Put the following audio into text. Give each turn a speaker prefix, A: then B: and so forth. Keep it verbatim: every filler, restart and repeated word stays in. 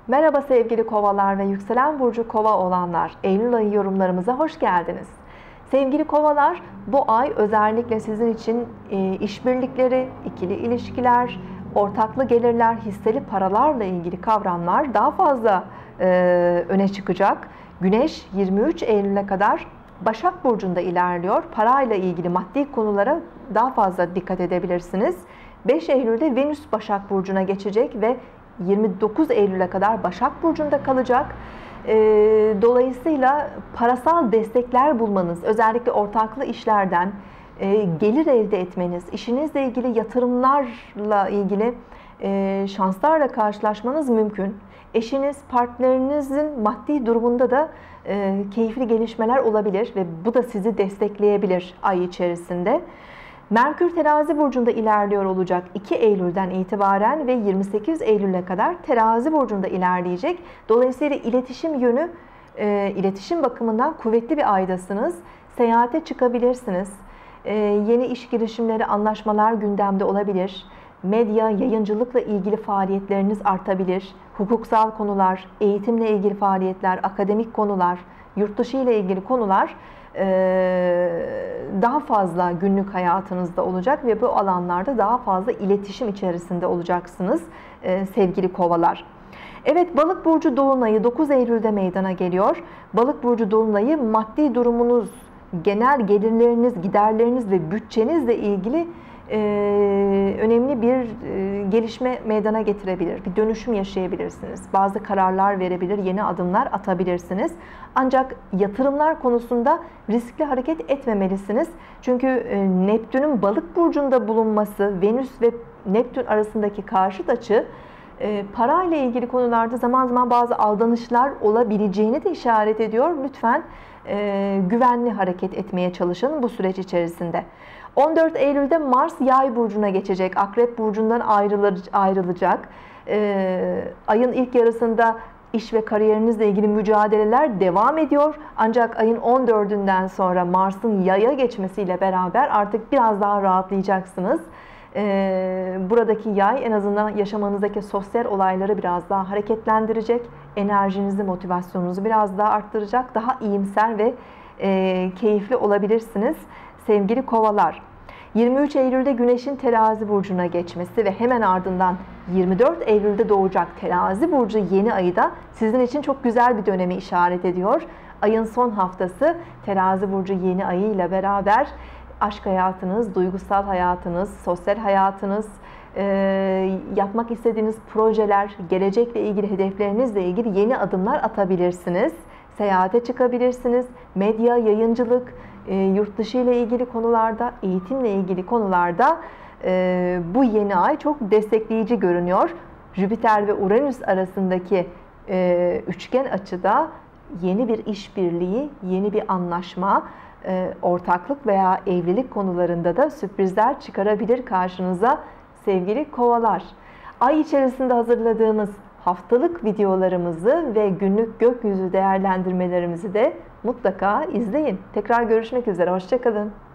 A: Merhaba sevgili kovalar ve yükselen burcu kova olanlar. Eylül ayı yorumlarımıza hoş geldiniz. Sevgili kovalar, bu ay özellikle sizin için e, işbirlikleri, ikili ilişkiler, ortaklı gelirler, hisseli paralarla ilgili kavramlar daha fazla e, öne çıkacak. Güneş yirmi üç Eylül'e kadar Başak Burcu'nda ilerliyor. Parayla ilgili maddi konulara daha fazla dikkat edebilirsiniz. beş Eylül'de Venüs Başak Burcu'na geçecek ve yirmi dokuz Eylül'e kadar Başak Burcu'nda kalacak. Dolayısıyla parasal destekler bulmanız, özellikle ortaklı işlerden gelir elde etmeniz, işinizle ilgili yatırımlarla ilgili şanslarla karşılaşmanız mümkün. Eşiniz, partnerinizin maddi durumunda da keyifli gelişmeler olabilir ve bu da sizi destekleyebilir ay içerisinde. Merkür Terazi Burcu'nda ilerliyor olacak iki Eylül'den itibaren ve yirmi sekiz Eylül'e kadar Terazi Burcu'nda ilerleyecek. Dolayısıyla iletişim yönü, e, iletişim bakımından kuvvetli bir aydasınız. Seyahate çıkabilirsiniz. E, yeni iş girişimleri, anlaşmalar gündemde olabilir. Medya, yayıncılıkla ilgili faaliyetleriniz artabilir. Hukuksal konular, eğitimle ilgili faaliyetler, akademik konular, yurt dışı ile ilgili konular daha fazla günlük hayatınızda olacak ve bu alanlarda daha fazla iletişim içerisinde olacaksınız sevgili kovalar. Evet, Balık Burcu Dolunay'ı dokuz Eylül'de meydana geliyor. Balık Burcu Dolunay'ı maddi durumunuz, genel gelirleriniz, giderleriniz ve bütçenizle ilgili Ee, önemli bir e, gelişme meydana getirebilir. Bir dönüşüm yaşayabilirsiniz. Bazı kararlar verebilir, yeni adımlar atabilirsiniz. Ancak yatırımlar konusunda riskli hareket etmemelisiniz. Çünkü e, Neptün'ün Balık burcunda bulunması, Venüs ve Neptün arasındaki karşıt açı e, parayla ilgili konularda zaman zaman bazı aldanışlar olabileceğini de işaret ediyor. Lütfen e, güvenli hareket etmeye çalışın bu süreç içerisinde. on dört Eylül'de Mars Yay burcuna geçecek. Akrep burcundan ayrılacak. Ee, ayın ilk yarısında iş ve kariyerinizle ilgili mücadeleler devam ediyor. Ancak ayın on dördünden sonra Mars'ın Yay'a geçmesiyle beraber artık biraz daha rahatlayacaksınız. Ee, buradaki Yay en azından yaşamanızdaki sosyal olayları biraz daha hareketlendirecek. Enerjinizi, motivasyonunuzu biraz daha arttıracak. Daha iyimser ve e, keyifli olabilirsiniz. Sevgili kovalar, yirmi üç Eylül'de Güneş'in Terazi Burcu'na geçmesi ve hemen ardından yirmi dört Eylül'de doğacak Terazi Burcu yeni ayı da sizin için çok güzel bir dönemi işaret ediyor. Ayın son haftası Terazi Burcu yeni ayı ile beraber aşk hayatınız, duygusal hayatınız, sosyal hayatınız, e, yapmak istediğiniz projeler, gelecekle ilgili hedeflerinizle ilgili yeni adımlar atabilirsiniz. Seyahate çıkabilirsiniz. Medya, yayıncılık, e, yurt dışı ile ilgili konularda, eğitimle ilgili konularda e, bu yeni ay çok destekleyici görünüyor. Jüpiter ve Uranüs arasındaki e, üçgen açıda yeni bir işbirliği, yeni bir anlaşma, e, ortaklık veya evlilik konularında da sürprizler çıkarabilir karşınıza sevgili kovalar. Ay içerisinde hazırladığımız haftalık videolarımızı ve günlük gökyüzü değerlendirmelerimizi de mutlaka izleyin. Tekrar görüşmek üzere. Hoşça kalın.